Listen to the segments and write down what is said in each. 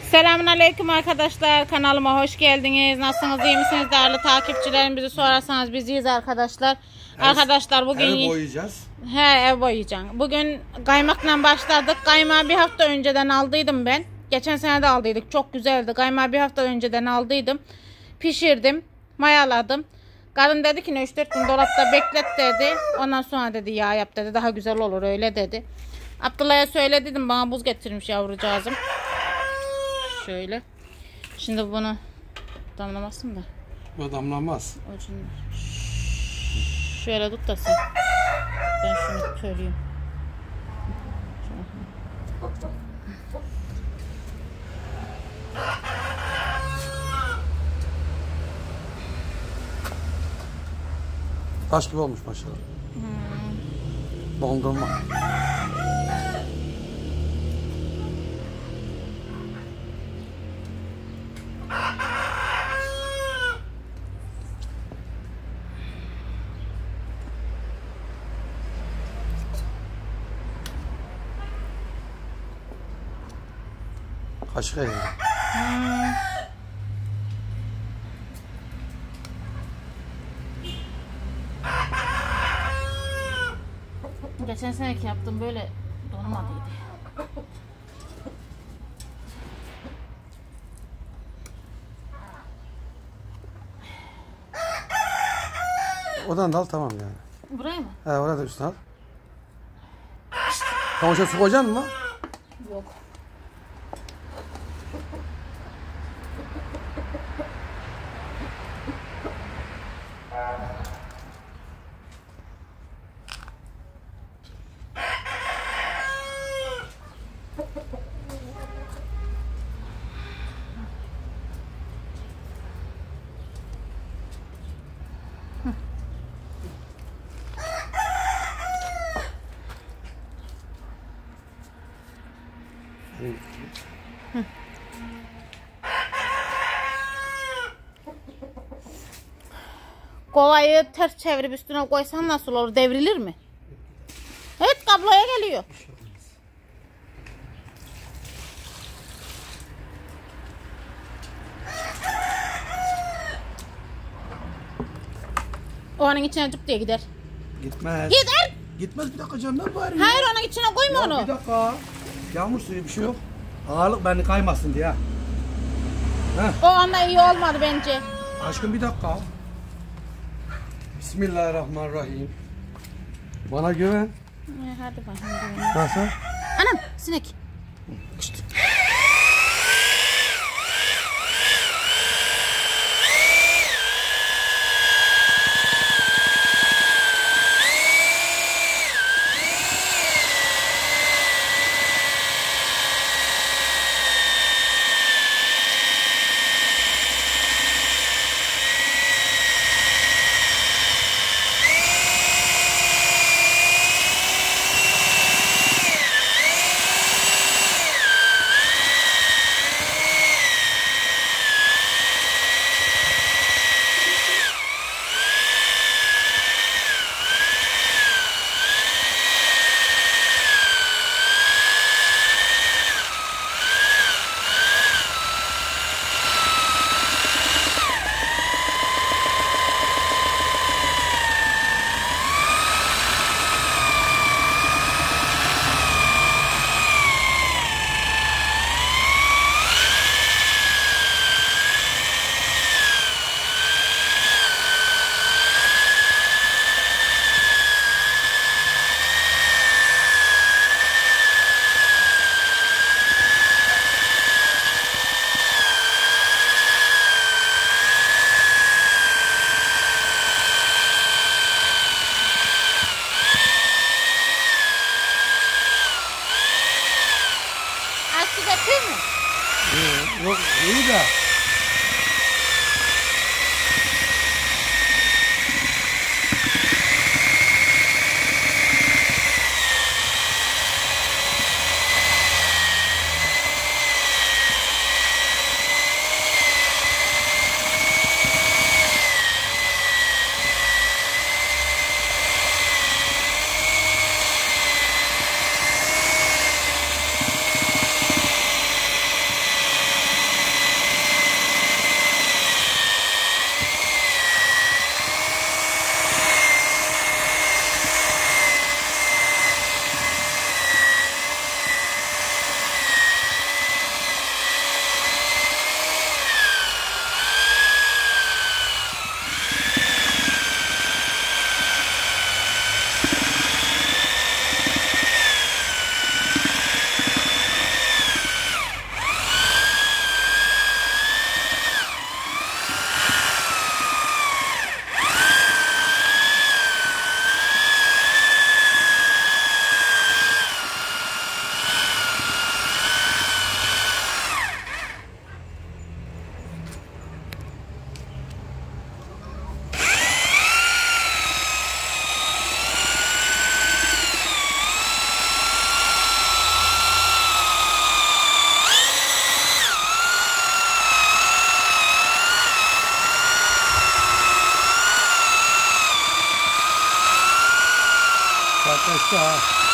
Selamünaleyküm arkadaşlar. Kanalıma hoş geldiniz. Nasılsınız? İyi misiniz değerli takipçilerim? Bizi sorarsanız biz iyiyiz arkadaşlar. Arkadaşlar bugün ev boyayacağız. Ev boyayacağım. Bugün kaymakla başladık. Kaymağı bir hafta önceden aldıydım ben. Geçen sene de aldıydık. Çok güzeldi. Kaymağı bir hafta önceden aldıydım. Pişirdim. Mayaladım. Kadın dedi ki 3-4 gün dolapta beklet dedi. Ondan sonra dedi yağ yap dedi. Daha güzel olur öyle dedi. Abdullah'a söyledim. Bana buz getirmiş yavrucağızım. Şöyle. Şimdi bunu damlamasın da. Bu damlamaz. Şöyle tut da sen. Ben şunu töreyim. Taş gibi olmuş maşallah. Dondurma. Kaşık eğri. Geçen seneki yaptım böyle donmadıydı. Oradan da al tamam yani. Buraya mı? He orada da üstüne al. Tamam su koyacaksın mı? Yok. Kovayı ters çevirip üstüne koysan nasıl olur? Devrilir mi? Evet, kabloya geliyor. O onun içine cıp diye gider. Gitmez. Gider. Gitmez bir dakika canım ne bari? Hayır, onun içine koyma Ya onu. bir dakika. Yağmur suyu bir şey yok. Ağırlık beni kaymasın diye. O anda iyi olmadı bence. Aşkım bir dakika. Bismillahirrahmanirrahim. Bana güven. Hadi bakalım. Nasıl? Anam, sinek. Kışt. Yok iyi de. sertleşti ha.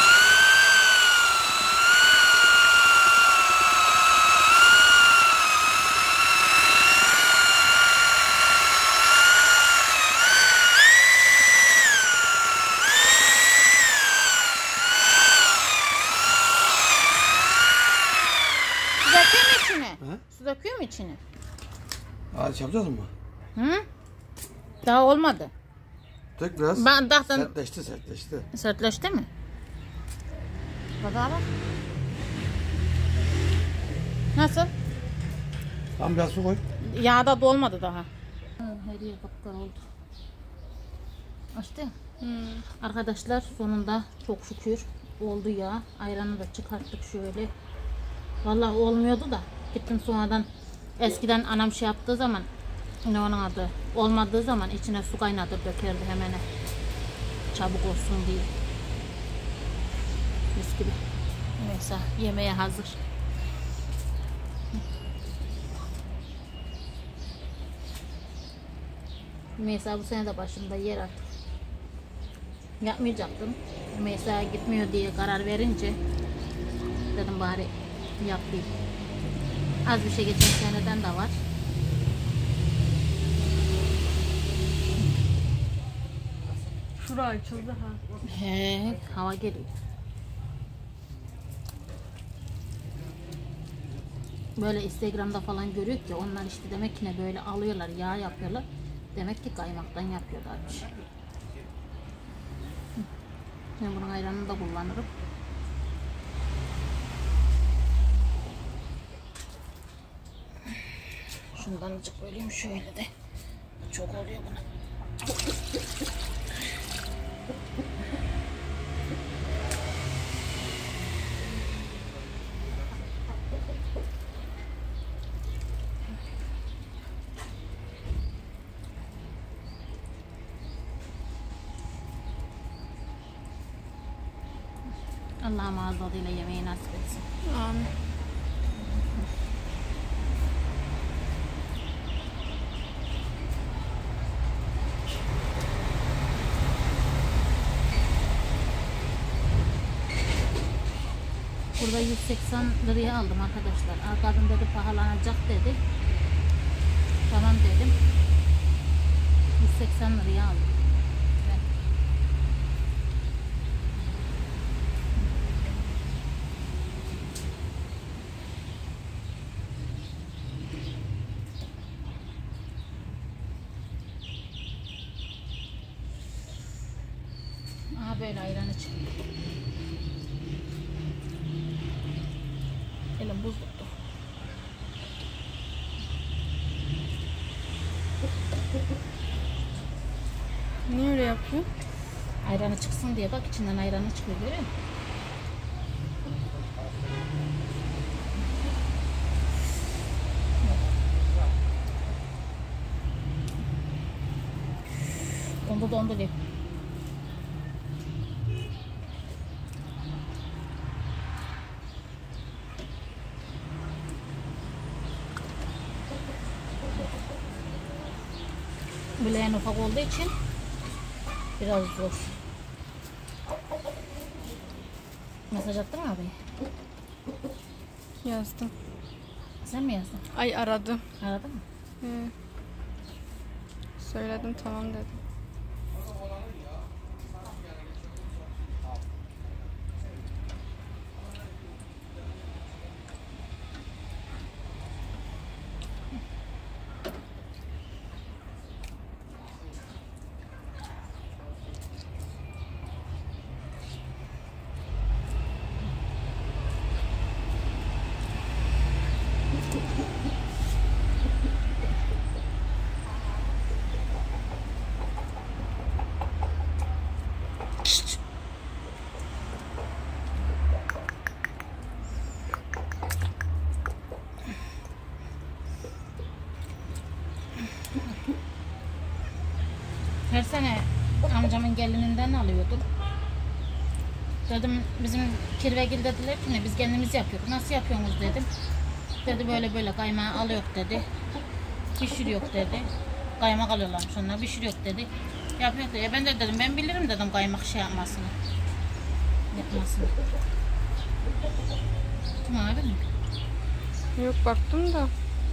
Su döküyor mu içine? He? Su döküyor mu içine? Hadi yapacağız mı? Hı? Daha olmadı. Dök biraz. Ben daha Sertleşti. sertleşti mi? Bakalım. Nasıl? Tam biraz su koy. Yağda dolmadı daha. Her yer kapkara oldu. Açtı ya. Arkadaşlar sonunda çok şükür oldu ya. Ayranı da çıkarttık şöyle. Vallahi olmuyordu da. Gittim sonradan. Eskiden anam şey yaptığı zaman, ne onun adı, olmadığı zaman içine su kaynatır dökerdi hemen. Çabuk olsun diye. Mis gibi. Neyse yemeğe hazır. Mesela bu sene de başımda yer artık. Yapmayacaktım. Mesela gitmiyor diye karar verince dedim bari yapayım. Az bir şey geçen seneden de var. Şura açıldı ha. He, hava geliyor. Böyle Instagram'da falan görüyor ki onlar işte demek ki ne böyle alıyorlar, yağ yapıyorlar. Demek ki kaymaktan yapıyorlarmış. Ben bunun ayranını da kullanırım. Şundan azıcık böleyim şöyle de. Çok oluyor buna. Allah'ım ağız tadıyla yemeği nasip etsin. Amin. Burada 180 liraya aldım arkadaşlar. Kadın dedi pahalanacak dedi. Tamam dedim. 180 liraya aldım. Ben. Aha böyle ayranı çıkıyor. Elim buz tuttu. Niye öyle yapıyor? Ayranı çıksın diye bak içinden ayranı çıkıyor görüyor musun? Dondu diyor. Bileğen ufak olduğu için biraz zor. Mesaj attın mı abi? Yazdım. Sen mi yazdın? Ay aradım. Aradın mı? He. Söyledim tamam dedim. Her sene amcamın gelininden alıyordum. Dedim bizim Kirvegil dediler ki ne biz kendimiz yapıyoruz. Nasıl yapıyorsunuz dedim. Dedi böyle böyle kaymağı alıyor dedi. Pişiriyor dedi. Kaymak alıyorlarmış onlar pişiriyor dedi. Yapıyor dedi. Ben de dedim ben bilirim dedim kaymak şey yapmasını. Yapmasın. Ağrı mı? Yok baktım da.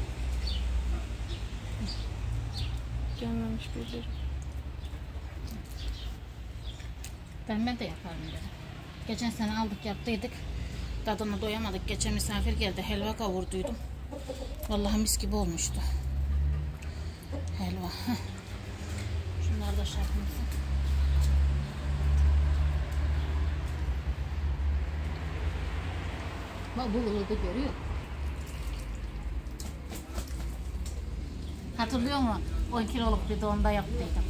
Gelmemiş birileri. Ben de yaparım dedim. Geçen sene aldık yaptıydık. Tadına doyamadık. Geçen misafir geldi. Helva kavurduydum. Vallahi mis gibi olmuştu. Helva. Şunlar da şarkımızı. Bak bu ılığı görüyor. Hatırlıyor musun? 10 kiloluk bir donda yaptıydım.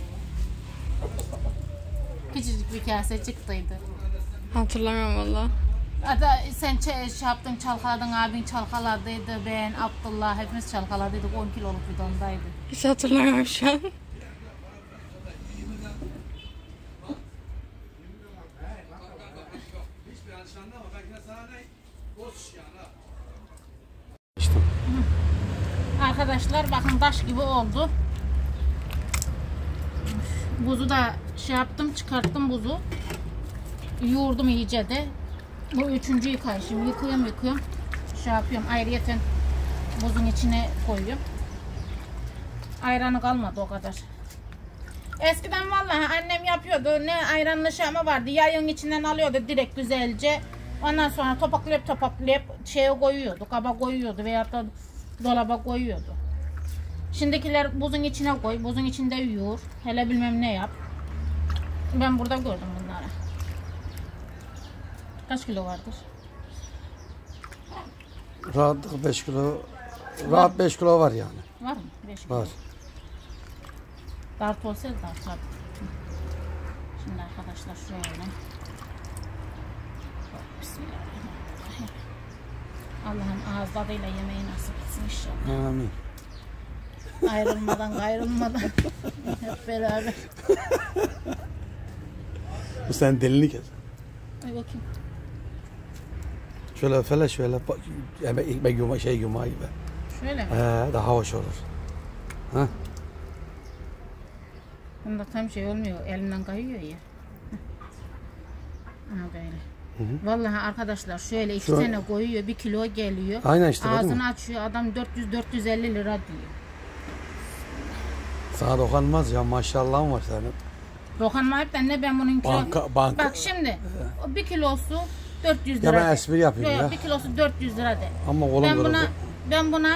Küçücük bir kase çıktıydı. Hatırlamıyorum valla. Hatta sen şey yaptın, çalkaladın, abin çalkaladıydı, ben, Abdullah hepimiz çalkaladıydık. 10 kiloluk bir dondaydı. Hiç hatırlamıyorum şu an. Arkadaşlar bakın taş gibi oldu. Buzu da şey yaptım, çıkarttım buzu. Yoğurdum iyice de. Bu üçüncü yıkayışım. Yıkıyorum. Şey yapıyorum. Ayrıyeten buzun içine koyuyorum. Ayranı kalmadı o kadar. Eskiden vallahi annem yapıyordu. Ne ayranlı şamı vardı. Yayın içinden alıyordu direkt güzelce. Ondan sonra topaklayıp şeye koyuyordu. Kaba koyuyordu veya da dolaba koyuyordu. Şimdikiler buzun içine koy. Buzun içinde yoğur. Hele bilmem ne yap. Ben burada gördüm bunları. Kaç kilo vardır? Rahat 5 kilo. Rahat 5 kilo var yani. Var mı? 5 kilo. Var. Dart olsaydı dart. Şimdi arkadaşlar şöyle. Bismillahirrahmanirrahim. Allah'ım ağız tadıyla yemeği nasip etsin inşallah. Amin. Ayrılmadan hep beraber. Bu sen dilini kes. Ay bakayım. Şöyle fele şöyle ekmek yuma şey yuma gibi. Şöyle mi? Daha hoş olur. Ha? Bunda tam şey olmuyor. Elimden kayıyor ya. Ha böyle. Hı. Vallahi arkadaşlar şöyle 2 Şu tane koyuyor, 1 kilo geliyor. Aynen işte, değil mi? Ağzını açıyor adam 400-450 lira diyor. Sana dokunmaz ya, maşallahın var senin. Dokunmayıp da ne ben bunun kilo... Banka. Bak şimdi o 1 kilosu 400 lira. Ya ben espri yapıyorum ya. 1 kilosu 400 lira de. Ama oğlum Ben buna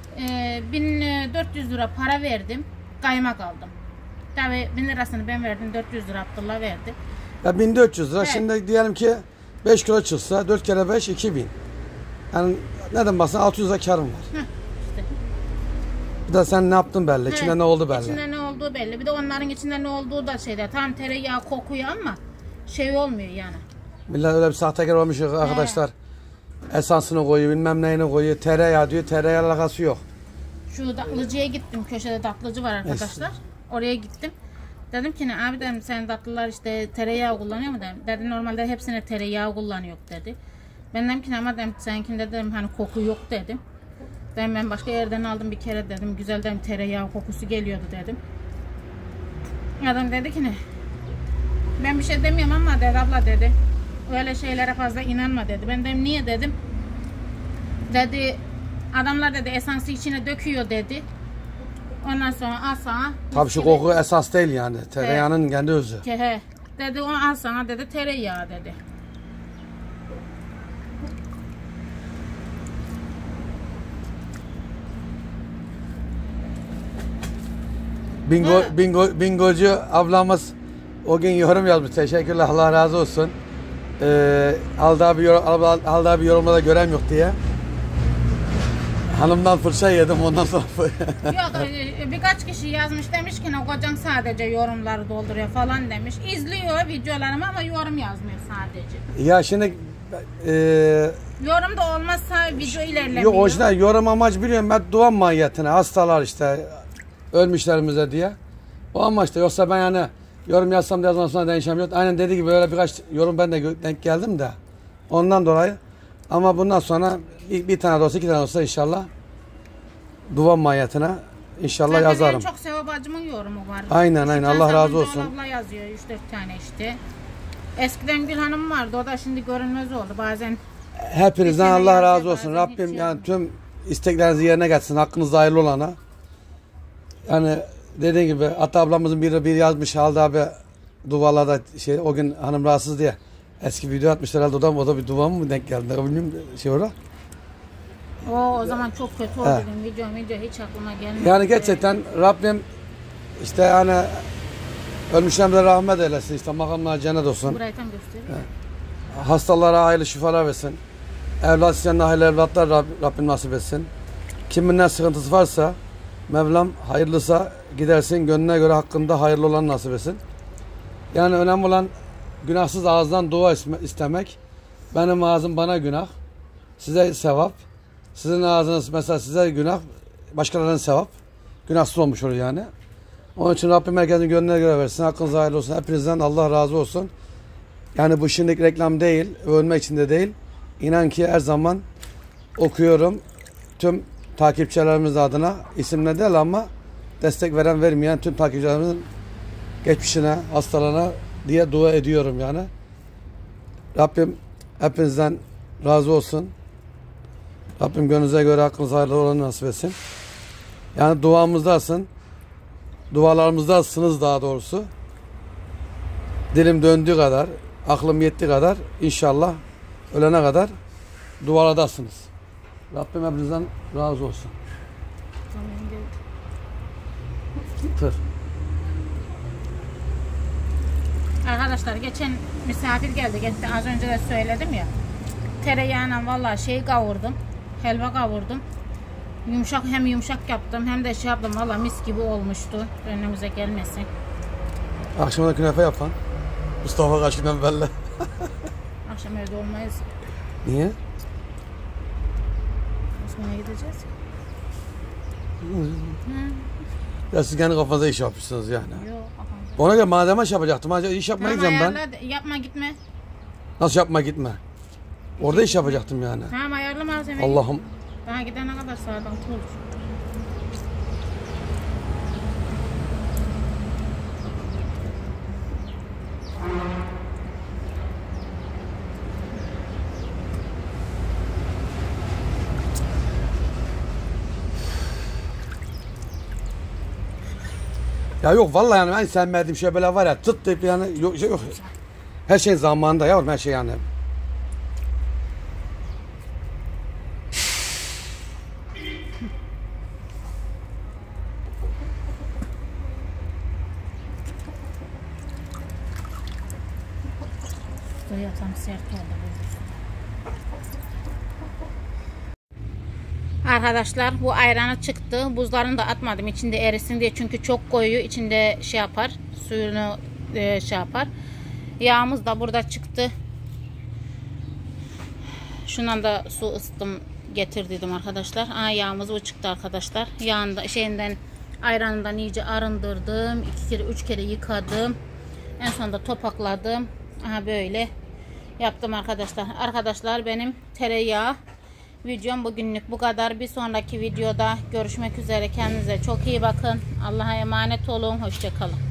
1400 lira para verdim. Kaymak aldım. Tabii 1000 lirasını ben verdim. 400 lira Abdullah verdi. Ya 1400 lira. Evet. Şimdi diyelim ki 5 kilo çıksa 4 kere 5 2000. Yani neden baksan 600 lira karım var. İşte. Bir de sen ne yaptın belli. İçinde Evet, ne oldu belli. İçinde ne olduğu belli. Bir de onların içinde ne olduğu da şeyde. Tam tereyağı kokuyor ama şey olmuyor yani. Millet öyle bir sahtekar olmuş arkadaşlar. Esansını koyuyor, bilmem neyini koyuyor. Tereyağı diyor. Tereyağı alakası yok. Şu tatlıcıya gittim. Köşede tatlıcı var arkadaşlar. Oraya gittim. Dedim ki ne abi dedim sen tatlılar işte tereyağı kullanıyor mu dedim. Dedi normalde hepsine tereyağı kullanıyor dedi. Ben dedim ki ama dedim seninkinde dedim hani koku yok dedim. Dedim ben başka yerden aldım bir kere dedim. Güzel dedim tereyağı kokusu geliyordu dedim. Adam dedi ki ne? Ben bir şey demiyorum ama dedi abla dedi. Öyle şeylere fazla inanma dedi. Ben dedim niye dedim. Dedi adamlar dedi esansı içine döküyor dedi. Ondan sonra al sana. Tabii şu koku esas değil yani. Tereyağının kendi özü. He. Dedi o al sana dedi tereyağı dedi. Bingocu ablamız o gün yorum yazmış. Teşekkürler, Allah razı olsun. Aldığı bir yorumda da gören yok diye. Hanımdan fırça yedim ondan sonra. Yok birkaç kişi yazmış demiş ki ne kocan sadece yorumları dolduruyor falan demiş. İzliyor videolarımı ama yorum yazmıyor sadece. Ya şimdi Yorum da olmazsa video ilerlemiyor. yok o yüzden yorum amacı biliyorum ben, dua mahiyetine hastalar işte ölmüşlerimize diye. O amaçta, yoksa ben yani yorum yazsam da yazmam sonra değişem yok. Aynen dediği gibi öyle birkaç yorum ben de denk geldim de ondan dolayı. Ama bundan sonra bir tane de olsa 2 tane olsa inşallah dua mahiyetine inşallah zaten yazarım. en çok Sevap bacımın yorumu var. Aynen Allah razı olsun. Abla yazıyor 3-4 tane işte. Eskiden Gül Hanım vardı. O da şimdi görünmez oldu. Bazen Hepinizden Bir sene Allah razı yazıyor, olsun. bazen Rabbim hiç yani tüm isteklerinizi yerine getirsin. Hakkınızda hayırlı olana. Yani dediğim gibi Ata ablamızın biri yazmış Halide abi duvarlarda o gün hanım rahatsız diye eski video atmış herhalde o da bir duvar mı denk geldi ne bileyim orada. o zaman çok kötü oldu. Evet. Video hiç aklıma gelmedi. Yani gerçekten Rabbim işte yani ölmüşlerimize rahmet eylesin işte makamlar cennet olsun. Burayı tam göstereyim. Hastalara hayırlı şifalar versin. Evlat isteyenler hayırlı evlatlar Rabbim nasip etsin. Kimin ne sıkıntısı varsa Mevlam hayırlısa gidersin gönlüne göre hakkında hayırlı olan nasip etsin. Yani önemli olan günahsız ağızdan dua istemek. Benim ağzım bana günah. Size sevap. Sizin ağzınız mesela size günah. Başkalarının sevap. Günahsız olmuş olur yani. Onun için Rabbim herkesin gönlüne göre versin. Hakkınızda hayırlı olsun. Hepinizden Allah razı olsun. Yani bu şimdilik reklam değil. Övünmek için de değil. İnan ki her zaman okuyorum. Tüm takipçilerimiz adına isimle değil ama destek veren vermeyen tüm takipçilerimizin geçmişine, hastalarına diye dua ediyorum yani. Rabbim hepinizden razı olsun. Rabbim gönlünüze göre hakkınızda hayırlı olanı nasip etsin. Yani duamızdasın. Dualarımızdasınız daha doğrusu. Dilim döndüğü kadar, aklım yettiği kadar inşallah ölene kadar dualardasınız. Rabbim hepinizden razı olsun. Tır. Arkadaşlar geçen misafir geldi gitti. Az önce de söyledim ya. Tereyağıyla vallahi kavurdum. Helva kavurdum. Hem yumuşak yaptım hem de yaptım. Vallahi mis gibi olmuştu. Önümüze gelmesin. Akşama da künefe yapan. Mustafa kaçından belli. Akşam evde olmayız. Niye? Osman'a gideceğiz. Ya siz kendi kafanıza iş yapmışsınız yani. Yok. Ona göre malzeme iş yapacaktım. İş yapmaya gideceğim ben. Yapma gitme. Nasıl yapma gitme? Orada iş yapacaktım yani. Tamam ayarlı malzeme. Allah'ım. Daha gidene kadar saat 6 olur. Ya yok vallahi yani ben sevmediğim şey böyle var ya tıt deyip yani yok. Her şey zamanında yavrum her şey yani. Tam sert oldu. Arkadaşlar bu ayranı çıktı. Buzlarını da atmadım içinde erisin diye. Çünkü çok koyu içinde yapar. Suyunu yapar. Yağımız da burada çıktı. Şundan da su ısıttım getirdiydim arkadaşlar. Yağımız bu çıktı arkadaşlar. Yağında ayranından iyice arındırdım. 2 kere 3 kere yıkadım. En sonunda topakladım. Böyle yaptım arkadaşlar. Arkadaşlar benim tereyağı videom bugünlük bu kadar. Bir sonraki videoda görüşmek üzere. Kendinize çok iyi bakın. Allah'a emanet olun. Hoşça kalın.